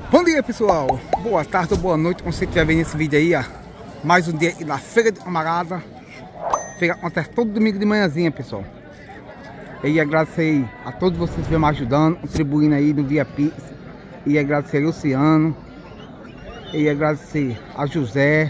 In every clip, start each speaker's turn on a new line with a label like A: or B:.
A: Bom dia, pessoal, boa tarde ou boa noite, como você estiver vendo esse vídeo aí, ó. Mais um dia na Feira de Camarada. Feira acontece todo domingo de manhãzinha, pessoal. E agradecer a todos vocês que vêm me ajudando, contribuindo aí no Via Pix. E agradecer a Luciano. E agradecer a José.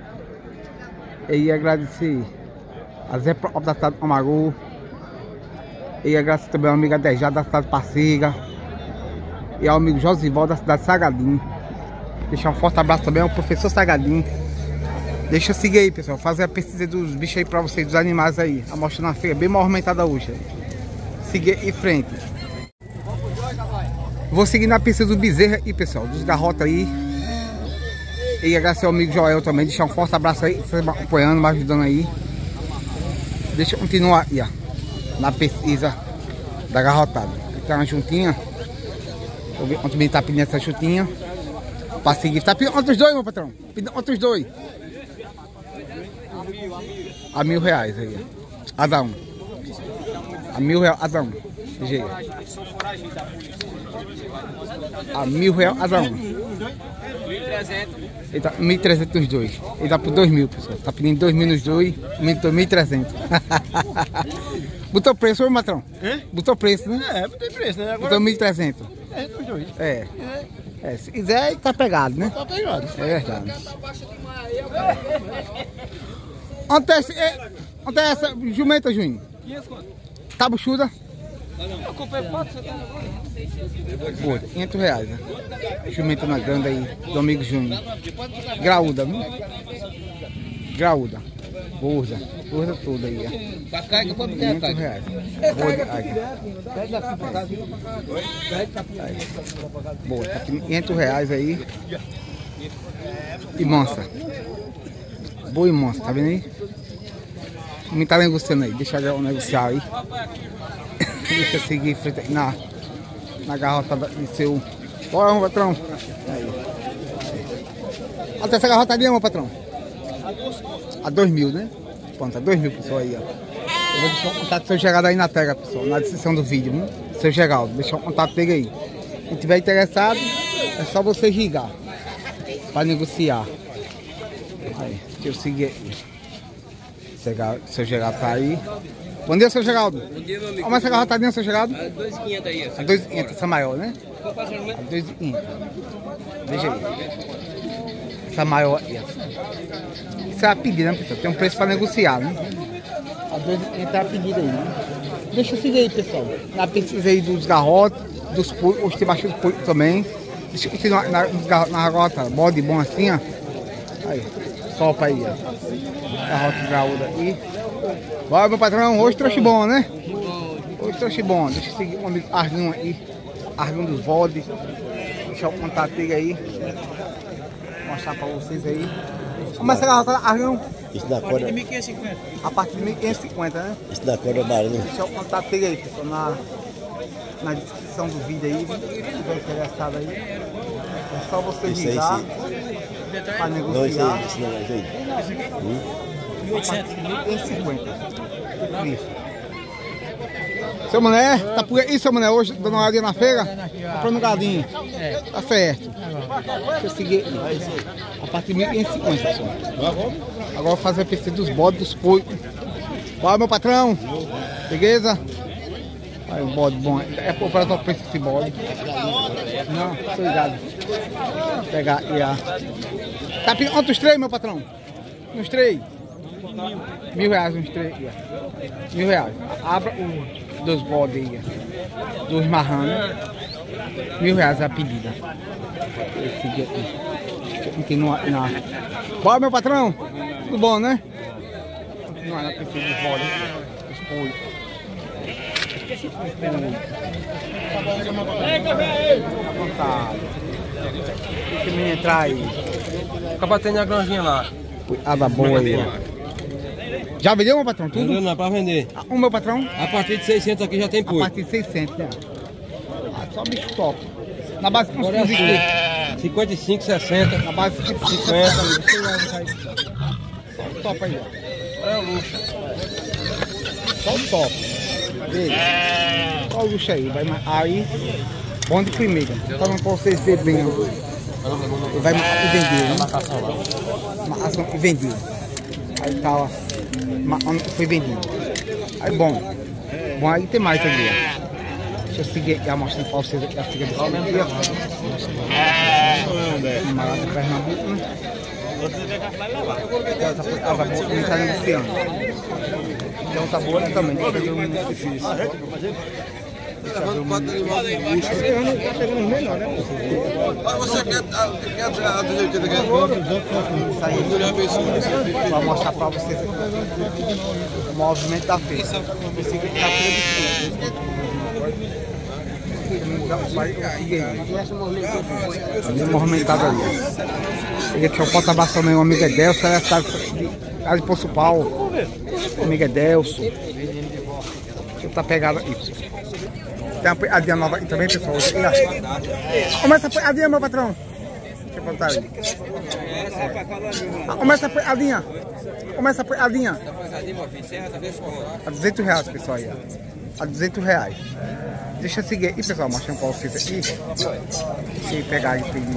A: E agradecer a Zé da cidade de Amaru. E agradecer também ao amigo Adejado da cidade de Parcega. E ao amigo Josival da cidade de Sagadinho. Deixar um forte abraço também ao professor Sagadinho. Deixa eu seguir aí, pessoal, fazer a pesquisa dos bichos aí pra vocês, dos animais aí. A mostra na feira bem movimentada hoje. Seguir em frente. Vou seguir na pesquisa do bezerro aí, pessoal, dos garrotas aí. E agradecer ao amigo Joel também, deixar um forte abraço aí, vocês me acompanhando, me ajudando aí. Deixa eu continuar aí, ó, na pesquisa da garrotada. Aqui tá uma juntinha. Ontem bem tá pedindo essa chutinha pra seguir. Tá pedindo outros dois, meu patrão? Pedindo outros dois. A R$1.000 aí. A dar um. A R$1.000 a dar um. GG. A R$1.000 a dar um. 1.300. Ele tá 1.300 nos dois. Ele dá por 2.000, pessoal. Tá pedindo 2.000 nos dois. 1.300. Botou preço, ô patrão? Botou preço, né? É, botei preço, né? Agora... Botou 1.300. É, dos dois. É, se quiser, tá pegado, né? Tá pegado. É verdade. Ontem essa jumenta, Juninho? 500 quanto? Tá buchuda? Eu comprei 4, você tá agora? R$500, né? Jumenta na grande aí, do amigo Júnior. Graúda, viu? Graúda. Gorda toda aí, ó. Pra cá que eu vou pegar, R$500. Boa, tá aqui R$500 aí. E mansa. Boa e mansa, tá vendo aí? Não tá negociando aí, deixa eu negociar aí. Deixa eu seguir em frente aí na garrotada de seu. Bora, meu patrão. Aí. Até essa garrotadinha, meu patrão. A 2.000, né? Pronto, a 2.000, pessoal, aí, ó. Eu vou deixar o contato do seu Geraldo aí na tela, pessoal, na descrição do vídeo, viu? Seu Geraldo, deixa o contato dele aí. Se tiver interessado, é só você ligar para negociar. Aí, deixa eu seguir aí. Seu Geraldo tá aí. Bom dia, seu Geraldo. Bom dia, meu amigo. Olha essa garrotadinha, seu Geraldo. A 2.500 aí. A 2.500, essa maior, né? A 2.500. Veja aí. Essa maior aí, ó. Isso é a pedida, né, pessoal? Tem um preço para negociar, né? A 2.500 é a pedida aí, né? Deixa eu seguir aí, pessoal. Na pesquisa aí dos garrotes, dos porcos. Hoje tem bastante porco também. Deixa eu continuar na garrota. Bode bom assim, ó. Aí. Topa aí, ó. Garrota graúda aí. Bora, meu patrão. Hoje trouxe bom, né? Hoje trouxe bom. Deixa eu seguir um amigo Argão aí. Argão dos bodes. Deixa eu contar dele aí. Vou mostrar pra vocês aí. Como essa garrota, Argão?
B: Isso da corda.
A: A partir de 1.550. A partir de 1.550, né?
B: Isso da corda é barulho.
A: Deixa eu contar dele aí, pessoal. Na descrição do vídeo aí. Se estiver interessado aí. É só você ligar. Para negociar.
B: Não, esse aí.
A: 1.850. Isso. Seu Mané, tá por aí, seu Mané, hoje dando uma olhadinha na feira? Comprando galinha. Tá certo. Deixa eu seguir a partir de 1.550, pessoal. Agora vou fazer a pesquisa dos bodes, dos porcos. Bora, meu patrão. Beleza? Aí, o bode bom. É para o preço desse bode. Não, tô ligado. Vou pegar aí a. Tá pedindo outros três, meu patrão? Uns três? R$1.000, uns três. R$1.000. Abra o dos bodes aí. Dos marranos. R$1.000 a pedida. Esse aqui. Continua na. Bora, meu patrão? Tudo bom, né? Continuar na pesquisa dos bodes. Os porcos. Deixa o menino entrar aí.
C: Acaba tendo a granjinha lá.
A: Cuidado boa aí. Já vendeu, meu patrão? Tudo?
C: Não, para vender.
A: O meu patrão?
C: A partir de 600 aqui já tem
A: A
C: porco.
A: partir de 600, né? Só bicho top. Na base de
C: Agora é assim, 55, 60.
A: Na base de 50. Só o top aí, ó.
C: É o luxo.
A: Só o top. Olha o luxo aí. Vai, aí Bom de primeira. Falando pra vocês verem bem. Vai e vendeu, né? Marcação e vendeu. Aí tá, ó. Foi vendido. Aí bom. Bom, aí tem mais ali, ó. Deixa eu seguir aqui, mostrando pra vocês aqui a figa desse aqui, ó. Uma lá do Pernambuco, né? Essa boa também tá negociando. Então tá boa ali também, deixa eu ver o muito difícil. Deixa eu ver o muito difícil. Tá pegando os melhores, né?
C: Você quer a 280 que é?
A: Isso aí, vou mostrar pra vocês aqui o movimento da feira. Esse aqui tá a feira de frente. Movimentado ali. Esse aqui é o Porta-Baixo também, o amigo Edelso, é a cidade de Poço Paulo. O amigo Edelso. Deixa eu estar pegado aqui. Tem uma peadinha nova aqui também, pessoal. Começa a peadinha, meu patrão. Deixa eu botar aí. Começa a peadinha. Começa a peadinha. A R$200, pessoal, aí, ó. A R$200. Deixa eu seguir aqui, pessoal, mostrando pra vocês aqui. Deixa eu pegar e pedir.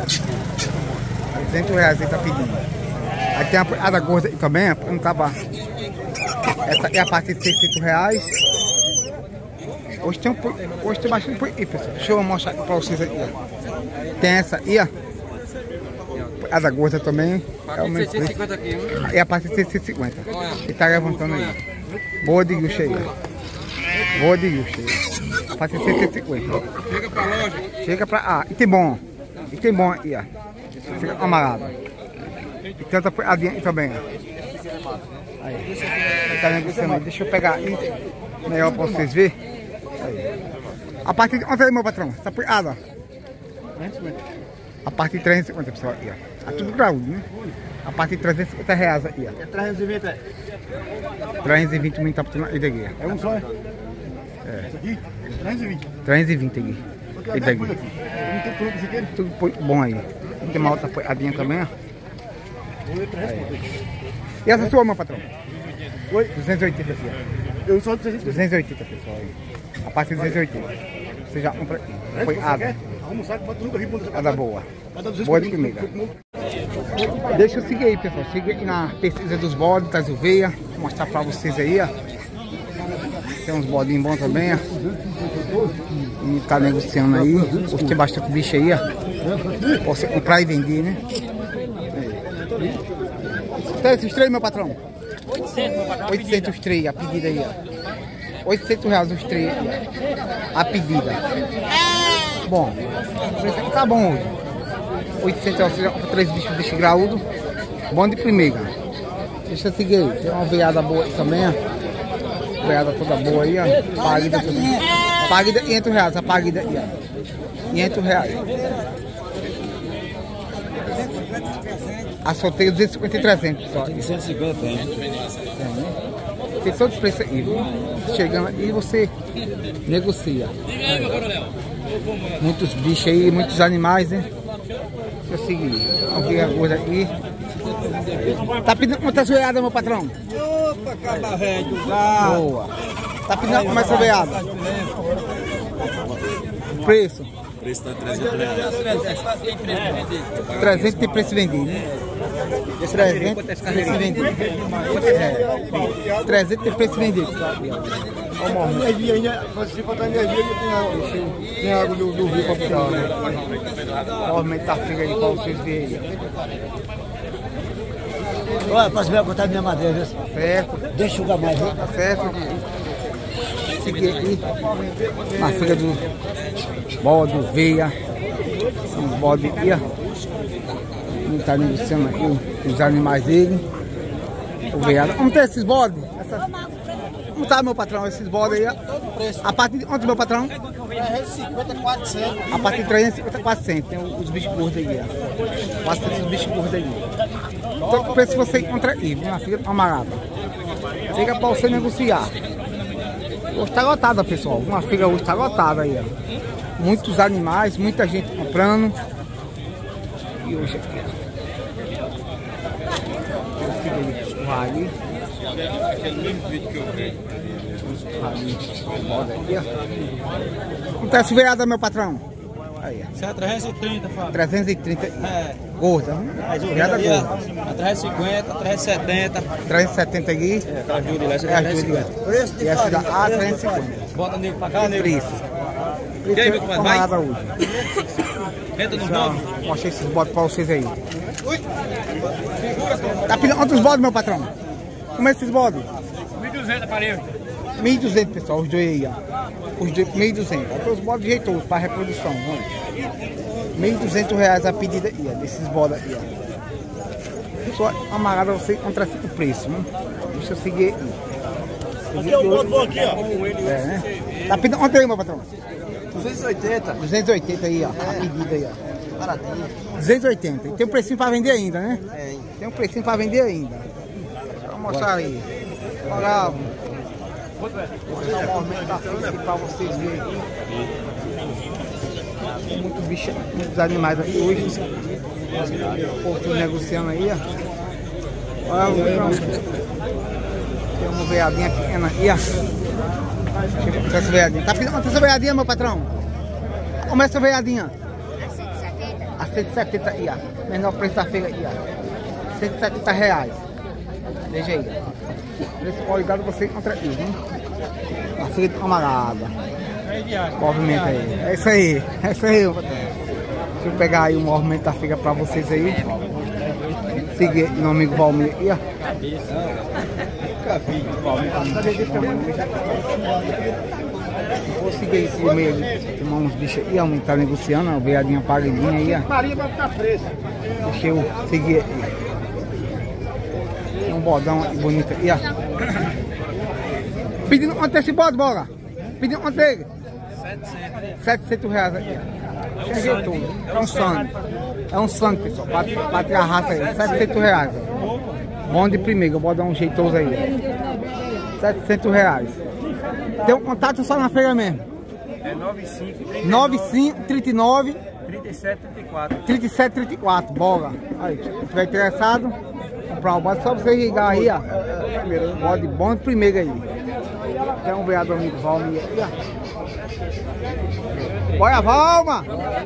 A: R$200 ele tá pedindo. Aí tem a peada gorda aqui também, não tava. Essa é a partir de R$600. Hoje tem bastante por aí, pessoal. Deixa eu mostrar aqui pra vocês aqui, ó. Tem essa aí, ó. Peada gorda também. É o mesmo preço. É a partir de 650. Ele tá levantando aí. Boa de guicho aí, ó. Boa de guicho aí. A partir de 650.
C: Chega pra loja.
A: Chega pra. Ah, e tem bom. E tem bom aí, ó. Fica amarrado. E tanta peadinha aí também, ó. Aí. Ele tá negociando aí. Deixa eu pegar aí. Melhor pra vocês verem. Aí. A partir de. Onde é, meu patrão? Tá peada, ó. A partir de 350, pessoal, aí, ó. Tá tudo graúdo, né? A partir de R$350 aí, ó.
B: É 320, é?
A: 320 mil tá botando aí daqui, ó.
B: É um só, é?
A: É.
B: Isso aqui? 320.
A: 320 aqui.
B: Porque
A: E daqui.
B: não tem produto esse aqui?
A: Tudo bom aí. Tem uma outra peadinha também, ó. Aí. E essa sua, meu patrão?
B: Oi?
A: 280 aqui, ó.
B: Eu sou de
A: 280, pessoal, aí. A partir de 280. Você já compra aqui. Apoiada.
B: Arruma um saco, bota no carrinho, bota no
A: Ada boa. Boa de primeira. Deixa eu seguir aí, pessoal. Siga aí na pesquisa dos bodes, das uveias. Vou mostrar pra vocês aí, ó. Tem uns bodinhos bons também, ó. E tá negociando aí. Hoje tem bastante bicho aí, ó. Posso comprar e vender, né? Então, esses três, meu patrão?
D: 800, meu patrão.
A: 800 os três, a pedida aí, ó. R$800 os três, ó. A pedida. Bom, o preço aqui tá bom hoje. 800 por 3 bichos desse graúdo. Bom de primeira. Deixa eu seguir aí. Tem uma veada boa aí também, ó. Veada toda boa aí, ó. Parida também. Parida R$500, a parida aí, ó. R$500. A sorteio 250 e 300, pessoal.
B: 150 tem.
A: Tem todo o preço aí, viu? Chegando aí você negocia. Muitos bichos aí, muitos animais, né? Deixa eu seguir. Vamos ver a coisa aqui. Tá pedindo quantas veadas, meu patrão?
B: Opa, caba velho.
A: Boa. Tá pedindo como essa veada? Preço?
B: O preço tá R$300.
A: 300 tem preço vendido, né? 300 tem preço vendido. É. 300 tem preço vendido.
B: Energia ainda, se botar energia, tem água do rio pra pegar, né?
A: Movimento tá frio aí pra vocês verem aí.
B: Olha, posso ver botar minha madeira, viu?
A: Certo?
B: Deixa eu jogar mais, viu?
A: Tá certo? Seguir aqui na feira do bode, veia. São bode aqui, ó. Ele tá negociando aqui os animais dele. O veado. Como tem esses bodes? Como tá, meu patrão? Esses bodes aí, ó. A partir de onde, meu patrão?
B: 350, 400.
A: A partir de 350, 400. Tem os bichos gordos aí, ó. 400 bichos gordos aí. Então, o preço você encontra aí, na feira amarada. Fica pra você negociar. Hoje tá lotada, pessoal. Uma feira hoje tá lotada aí, ó. Muitos animais, muita gente comprando. E hoje aqui, ó. Ali. Então essa veada, meu patrão? Aí, ó.
D: Isso é 330, Fábio.
A: 330.
D: É.
A: Gorda.
D: Mas o
A: Veada
D: ali,
A: gorda.
D: ó, 350, 370.
A: 370 aqui.
D: É, ajuda, essa
A: É a Júlia. E essa da A 350.
D: Bota nego pra cá, nego.
A: Preço.
D: E aí, meu compadre, vai?
A: Camarada hoje.
D: Entra nos
A: Já
D: novos.
A: mostrei esses bodes pra vocês aí. Tá pedindo quantos bodes, meu patrão? Como é esses bodes?
D: 1.200 aparelho.
A: 1.200, pessoal, os dois aí, ó. Os dois, 1.200. Até os bodes jeitosos para reprodução, ó. R$1.200 a pedida aí, ó, desses bodes aí, ó. Só amarrado você encontrar o preço, né? Deixa eu seguir aí.
B: Aqui é o bode bom aqui, ó.
A: É, né? Tá pedindo quanto aí, meu patrão?
D: 280.
A: 280 aí, ó. A pedida aí, ó.
D: Baratinho.
A: 280. E tem um precinho para vender ainda, né?
D: É.
A: Tem um precinho para vender ainda. Vou mostrar aí. Olha, vou dar um movimento da frente aqui para vocês verem aqui. Tem muito bicho, muitos animais aqui hoje. O povo tudo negociando aí, ó. Olha o bicho. Tem uma veadinha pequena aí, ó. Deixa eu ver essa veadinha. Tá pedindo quanto essa veadinha, meu patrão? Como é essa veadinha? A 170 aí, ó. Menor preço da feira aí, ó. R$170. Veja aí. Preço qualidade você encontra aí, viu? A feira de camarada. Movimento aí. É isso aí. É isso aí, patrão. Deixa eu pegar aí o movimento da feira pra vocês aí. Seguir meu amigo Valmir aí, ó. Vou seguir esse meio ali. Tomar uns bichos aí, ó. Um tá negociando, ó. Veadinha paredinha aí, ó.
B: Maria vai ficar presa.
A: Deixa eu seguir aí. Tem um bodão aí bonito aí, ó. Pedindo quanto esse bode, bola? Pedindo quanto ele? 700 aí. Tem jeito todo. É um sangue. É um sangue, pessoal. Pra ter a raça aí. 700 reais. Bom de primeiro, eu vou dar um jeitoso aí. 700 reais. Tem um contato só na feira mesmo.
D: É 95,
A: 95 39
D: 37, 34.
A: 37 34. Bola. Aí, se tiver interessado, comprar o bode, só você ligar aí, ó. Bode bom de primeiro aí. Tem um veado amigo Valmir aí, ó. Bora, Valma!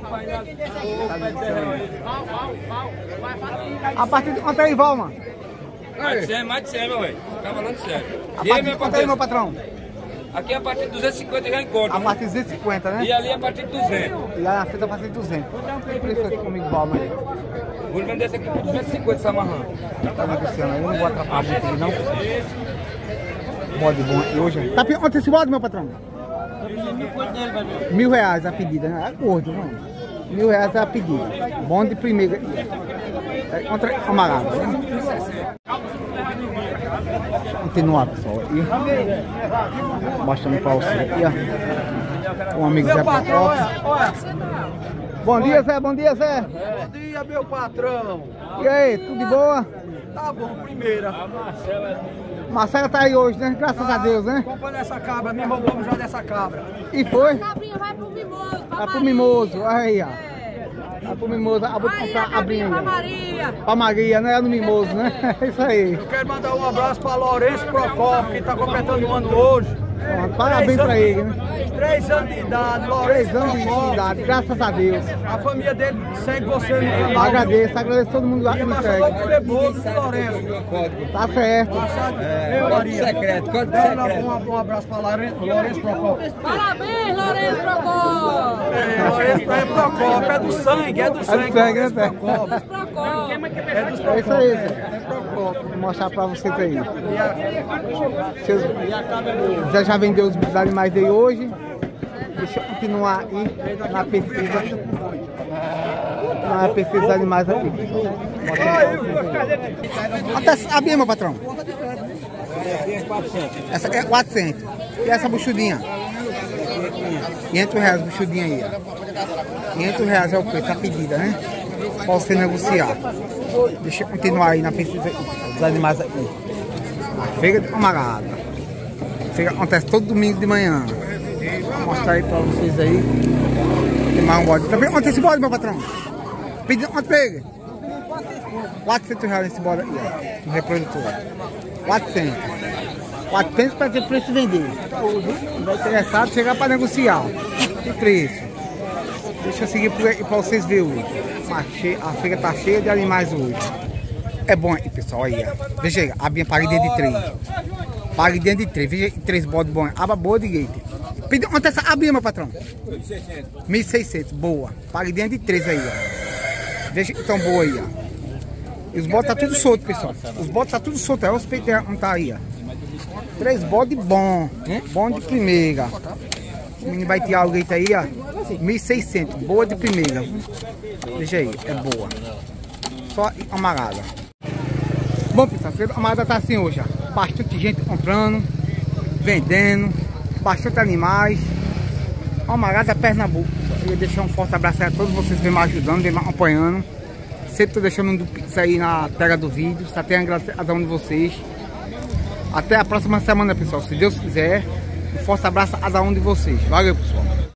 A: A partir de quanto aí, Valma?
D: Mais de 100, meu velho. Tá falando sério.
A: A partir de quanto aí, meu patrão?
D: Aqui a partir de 250 já encontra.
A: A partir de 250, né?
D: E ali a partir de 200.
A: E lá na frente a partir de 200. Que preço aqui comigo, Valma aí?
D: Vou vender esse aqui por 250, essa amarrando.
A: Tá negociando aí, eu não vou atrapalhar muito ele, não. Bode bom aqui hoje. Tá pedindo quanto esse bode, meu patrão? R$1.000 a pedida, né? É gordo, mano. R$1.000 a pedida. Bom de primeira. É contra camarada, né? Continuar, pessoal. Aqui. Mostrando pra você aqui, ó. Um amigo Zé Patrão. Bom dia, Zé. Bom dia, Zé.
B: Bom dia, meu patrão.
A: E aí, tudo de boa?
B: Tá bom, primeira.
A: Marcela tá aí hoje, né? Graças a Deus, né?
B: Comprando essa cabra, me roubamos já dessa cabra.
A: E foi?
E: A cabrinha vai pro Mimoso.
A: Vai pro Mimoso, aí, ó. Vai pro Mimoso, vou
E: Aí
A: comprar
E: a cabrinha
A: abrindo.
E: pra Maria.
A: Pra Maria, né? No Mimoso, né? É isso aí.
B: Eu quero mandar um abraço para Lourenço Procópio, que tá completando um ano hoje.
A: Pronto, parabéns pra ele, né?
B: 3 anos de idade,
A: 3
B: Lourenço
A: anos de
B: Procópio.
A: idade, graças a Deus.
B: A família dele segue você no canal.
A: Agradeço todo mundo lá que me
B: Mas só vai
A: segue.
B: comer bolo, viu, Lourenço?
A: Tá certo.
B: Maria. Secreto, um abraço para Lourenço Procópio.
E: Parabéns, Lourenço Procópio.
B: Lourenço é Procópio, é do sangue, é do sangue.
A: sangue, né, Zé?
B: Procópio.
E: Procópio.
B: É dos
A: É isso aí,
B: Procópio.
A: Zé. Vou mostrar pra vocês aí.
B: E a cabra
A: Zé já vendeu os animais dele hoje. Deixa eu continuar aí na pesquisa. Na pesquisa dos animais aqui. Até abrir, meu patrão. Essa aqui é 400. E essa buchudinha? R$500 buchudinha aí, ó. R$500 é o preço, a pedida, né? Pra você negociar. Deixa eu continuar aí na pesquisa dos animais aqui. A feira de camarada. A feira acontece todo domingo de manhã. Vou mostrar aí pra vocês aí. Tem mais um bode. Tá pedindo quanto esse bode, meu patrão? Pedindo quanto pega? R$400 esse bode aí, ó. No reprodutor. 400. 400 para ter preço vender. Vai interessado, chegar para negociar. Que preço? Deixa eu seguir por aí para vocês verem hoje. A feira tá cheia de animais hoje. É bom aí, pessoal, aí, ó. Veja aí, a minha paga dentro de 3. Paga dentro de 3. Veja aí, 3 bodes bons. Aba boa de gate. Onde essa abinha, meu patrão? 1.600. Boa. Paga dentro de 3 aí, ó. Veja que tão boa aí, ó. E os bodes tá tudo solto, pessoal. Os bodes tá tudo solto. Olha os peitos não tá aí, ó. 3 bodes bom. Bom de primeira. O menino vai tirar o gate aí, ó. 1.600. Boa de primeira. Veja aí, é boa. Só amarrada. Bom, pessoal, a amarrada tá assim hoje, ó. Bastante gente comprando, vendendo, bastante animais. Amarrada Pernambuco. Eu ia deixar um forte abraço a todos vocês que vêm me ajudando, vêm me acompanhando. Sempre tô deixando um do Pix aí na tela do vídeo. Só tenho a gratidão de vocês. Até a próxima semana, pessoal. Se Deus quiser. Um forte abraço a cada um de vocês. Valeu, pessoal.